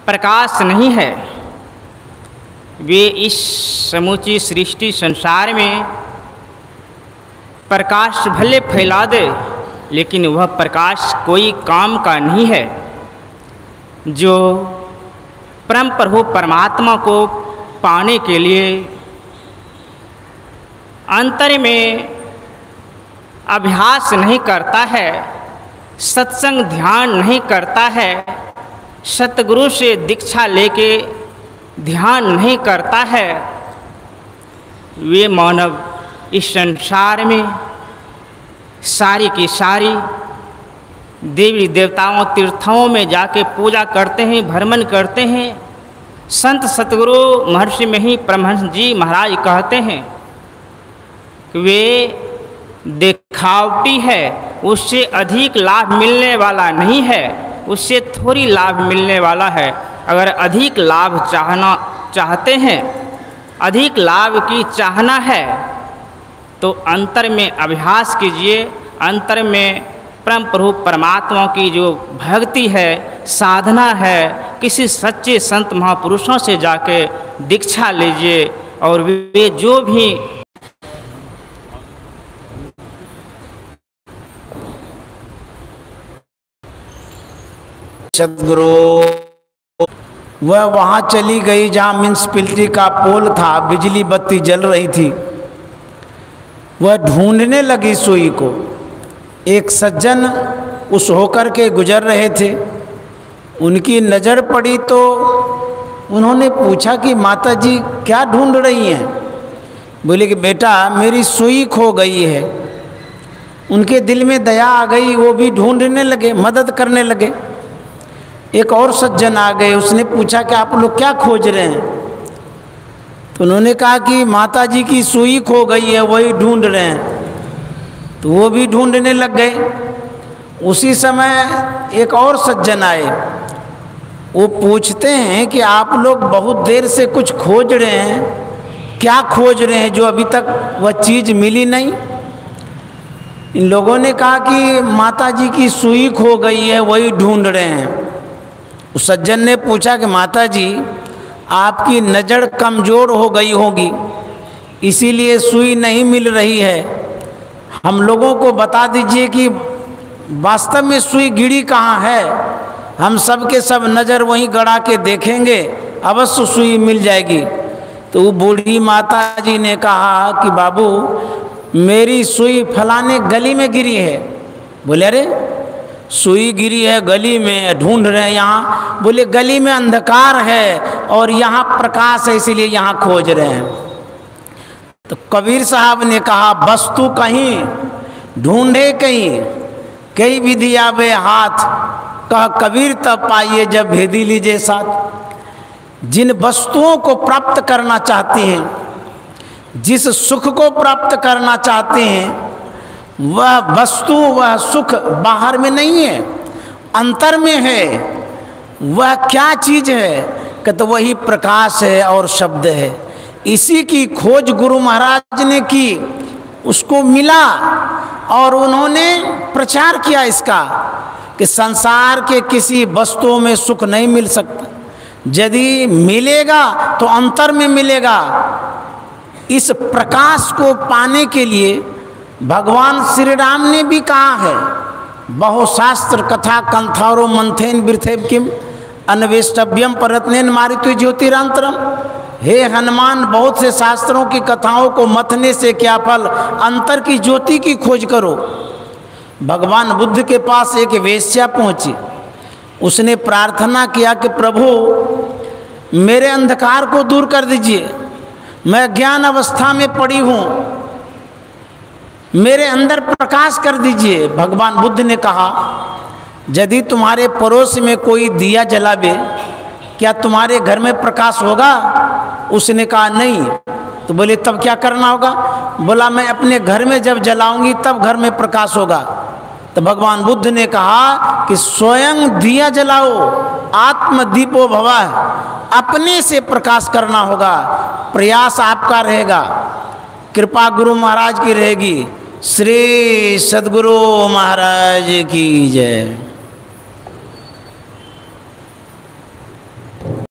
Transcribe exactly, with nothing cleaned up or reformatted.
प्रकाश नहीं है। वे इस समूची सृष्टि संसार में प्रकाश भले फैला दे, लेकिन वह प्रकाश कोई काम का नहीं है। जो परम प्रभु परमात्मा को पाने के लिए अंतर में अभ्यास नहीं करता है, सत्संग ध्यान नहीं करता है, सतगुरु से दीक्षा लेके ध्यान नहीं करता है, वे मानव इस संसार में सारी की सारी देवी देवताओं तीर्थों में जाके पूजा करते हैं, भ्रमण करते हैं। संत सतगुरु महर्षि में ही परमहंस जी महाराज कहते हैं कि वे दिखावटी है, उससे अधिक लाभ मिलने वाला नहीं है, उससे थोड़ी लाभ मिलने वाला है। अगर अधिक लाभ चाहना चाहते हैं, अधिक लाभ की चाहना है, तो अंतर में अभ्यास कीजिए। अंतर में परम प्रभु परमात्मा की जो भक्ति है, साधना है, किसी सच्चे संत महापुरुषों से जाके दीक्षा लीजिए। और वे जो भी सदगुरु, वह वहाँ चली गई जहाँ म्यूनिसिपैलिटी का पोल था, बिजली बत्ती जल रही थी। वह ढूंढने लगी सुई को। एक सज्जन उस होकर के गुजर रहे थे, उनकी नज़र पड़ी तो उन्होंने पूछा कि माता जी क्या ढूंढ रही हैं? बोले कि बेटा मेरी सुई खो गई है। उनके दिल में दया आ गई, वो भी ढूंढने लगे, मदद करने लगे। एक और सज्जन आ गए, उसने पूछा कि आप लोग क्या खोज रहे हैं? तो उन्होंने कहा कि माता जी की सुई खो गई है, वही ढूंढ रहे हैं। तो वो भी ढूंढने लग गए। उसी समय एक और सज्जन आए, वो पूछते हैं कि आप लोग बहुत देर से कुछ खोज रहे हैं, क्या खोज रहे हैं जो अभी तक वह चीज़ मिली नहीं? इन लोगों ने कहा कि माता जी की सुई खो गई है, वही ढूंढ रहे हैं। उस सज्जन ने पूछा कि माता जी आपकी नज़र कमज़ोर हो गई होगी, इसीलिए सुई नहीं मिल रही है। हम लोगों को बता दीजिए कि वास्तव में सुई गिरी कहाँ है, हम सब के सब नज़र वहीं गड़ा के देखेंगे, अवश्य सुई मिल जाएगी। तो वो बूढ़ी माता जी ने कहा कि बाबू मेरी सुई फलाने गली में गिरी है। बोले अरे सुई गिरी है गली में, ढूंढ रहे हैं यहाँ? बोले गली में अंधकार है और यहाँ प्रकाश है, इसीलिए यहाँ खोज रहे हैं। तो कबीर साहब ने कहा वस्तु कहीं ढूंढे कहीं, कई विधि आवे हाथ, कह कबीर तब पाइए जब भेदी लीजिए साथ। जिन वस्तुओं को प्राप्त करना चाहते हैं, जिस सुख को प्राप्त करना चाहते हैं, वह वस्तु वह सुख बाहर में नहीं है, अंतर में है। वह क्या चीज़ है? कि तो वही प्रकाश है और शब्द है। इसी की खोज गुरु महाराज ने की, उसको मिला और उन्होंने प्रचार किया इसका कि संसार के किसी वस्तुओं में सुख नहीं मिल सकता, यदि मिलेगा तो अंतर में मिलेगा। इस प्रकाश को पाने के लिए भगवान श्री राम ने भी कहा है, बहुशास्त्र कथा कंथारो मंथेन वृथेव किम अन्वेष्टव्यम परत्नेन मारितु ज्योतिरांतरम। हे हनुमान, बहुत से शास्त्रों की कथाओं को मथने से क्या फल, अंतर की ज्योति की खोज करो। भगवान बुद्ध के पास एक वेश्या पहुंची, उसने प्रार्थना किया कि प्रभु मेरे अंधकार को दूर कर दीजिए, मैं ज्ञान अवस्था में पड़ी हूँ, मेरे अंदर प्रकाश कर दीजिए। भगवान बुद्ध ने कहा यदि तुम्हारे पड़ोस में कोई दिया जलावे, क्या तुम्हारे घर में प्रकाश होगा? उसने कहा नहीं। तो बोले तब क्या करना होगा? बोला मैं अपने घर में जब जलाऊंगी तब घर में प्रकाश होगा। तो भगवान बुद्ध ने कहा कि स्वयं दिया जलाओ, आत्मदीपो भवः, अपने से प्रकाश करना होगा। प्रयास आपका रहेगा, कृपा गुरु महाराज की रहेगी। श्री सद्गुरु महाराज की जय।